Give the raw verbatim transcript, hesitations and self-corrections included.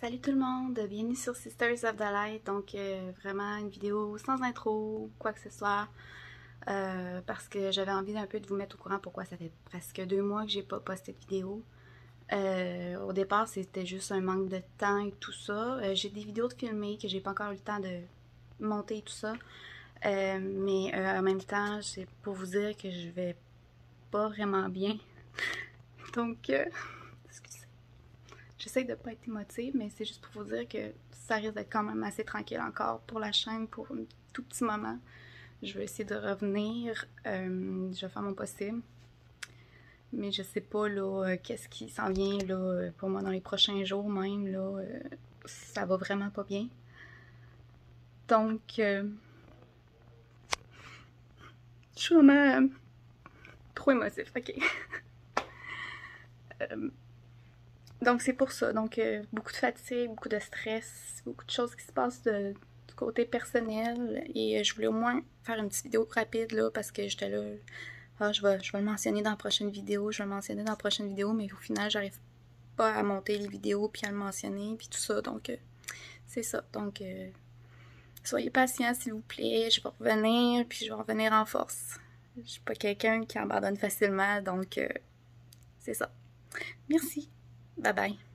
Salut tout le monde, bienvenue sur Sisters of the Light, donc euh, vraiment une vidéo sans intro, quoi que ce soit, euh, parce que j'avais envie d'un peu de vous mettre au courant pourquoi ça fait presque deux mois que j'ai pas posté de vidéo. Euh, au départ, c'était juste un manque de temps et tout ça. Euh, j'ai des vidéos de filmer que j'ai pas encore eu le temps de monter et tout ça, euh, mais euh, en même temps, c'est pour vous dire que je vais pas vraiment bien. Donc, euh, excusez. J'essaie de pas être émotive, mais c'est juste pour vous dire que ça risque d'être quand même assez tranquille encore pour la chaîne pour un tout petit moment. Je vais essayer de revenir. Euh, je vais faire mon possible. Mais je sais pas là euh, qu'est-ce qui s'en vient là pour moi dans les prochains jours même. Là, euh, ça va vraiment pas bien. Donc, euh, je suis vraiment euh, trop émotive. Ok. euh, donc, c'est pour ça. Donc, euh, beaucoup de fatigue, beaucoup de stress, beaucoup de choses qui se passent de, du côté personnel. Et euh, je voulais au moins faire une petite vidéo rapide là parce que j'étais là. Ah, je vais, je vais le mentionner dans la prochaine vidéo, je vais le mentionner dans la prochaine vidéo, mais au final, j'arrive pas à monter les vidéos puis à le mentionner puis tout ça. Donc, euh, c'est ça. Donc, euh, soyez patients, s'il vous plaît. Je vais revenir puis je vais revenir en force. Je suis pas quelqu'un qui abandonne facilement, donc euh, c'est ça. Merci. Bye bye.